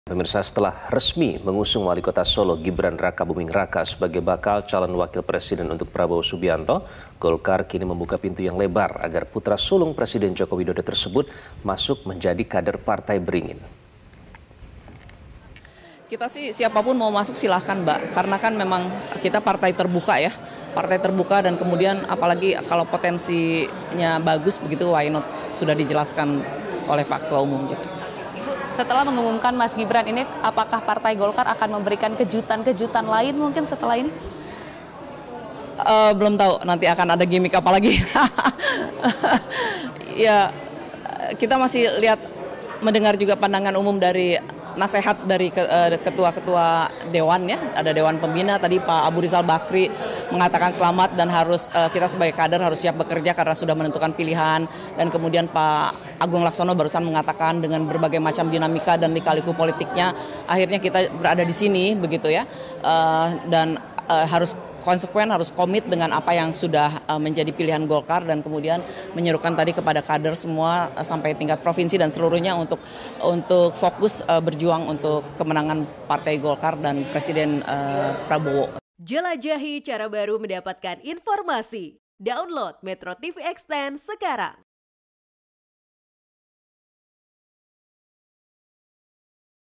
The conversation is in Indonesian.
Pemirsa, setelah resmi mengusung Wali Kota Solo Gibran Rakabuming Raka sebagai bakal calon wakil presiden untuk Prabowo Subianto, Golkar kini membuka pintu yang lebar agar putra sulung Presiden Joko Widodo tersebut masuk menjadi kader partai beringin. Kita sih siapapun mau masuk silahkan, Mbak, karena kan memang kita partai terbuka ya. Partai terbuka dan kemudian apalagi kalau potensinya bagus begitu, why not, sudah dijelaskan oleh Pak Ketua Umum juga. Ibu, setelah mengumumkan Mas Gibran ini, apakah Partai Golkar akan memberikan kejutan-kejutan lain mungkin setelah ini? Belum tahu nanti akan ada gimmick apa lagi. Ya, kita masih mendengar juga pandangan umum dari nasihat dari ketua-ketua dewan ya, ada Dewan Pembina tadi Pak Abu Rizal Bakri mengatakan selamat dan harus kita sebagai kader harus siap bekerja karena sudah menentukan pilihan, dan kemudian Pak Agung Laksono barusan mengatakan dengan berbagai macam dinamika dan lika-liku politiknya akhirnya kita berada di sini begitu ya, dan harus konsekuen, harus komit dengan apa yang sudah menjadi pilihan Golkar dan kemudian menyerukan tadi kepada kader semua sampai tingkat provinsi dan seluruhnya untuk fokus berjuang untuk kemenangan Partai Golkar dan Presiden Prabowo. Jelajahi cara baru mendapatkan informasi. Download Metro TV Extend sekarang.